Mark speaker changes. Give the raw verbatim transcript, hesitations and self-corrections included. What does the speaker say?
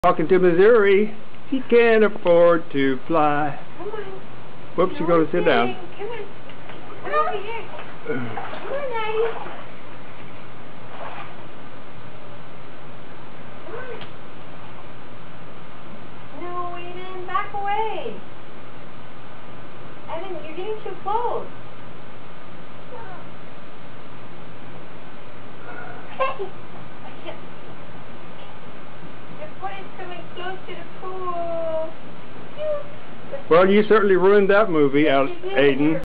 Speaker 1: Talking to Missouri, he can't afford to fly.
Speaker 2: Come on.
Speaker 1: Whoops, you're going to sit down.
Speaker 2: Come on. Come over here. Come on, Daddy. Come on. No, Aiden, back away. Aiden, you're getting too close. Your foot is coming close to the pool.
Speaker 1: Well, you certainly ruined that movie, out, Aiden.